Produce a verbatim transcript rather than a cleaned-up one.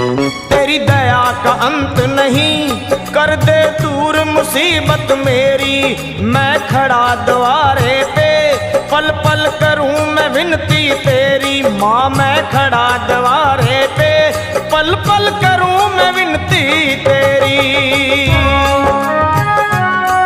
तेरी दया का अंत नहीं, कर दे दूर मुसीबत मेरी। मैं खड़ा द्वारे पे, पल पल करूं मैं विनती तेरी। माँ मैं खड़ा द्वारे पे, पल पल करूं मैं विनती तेरी।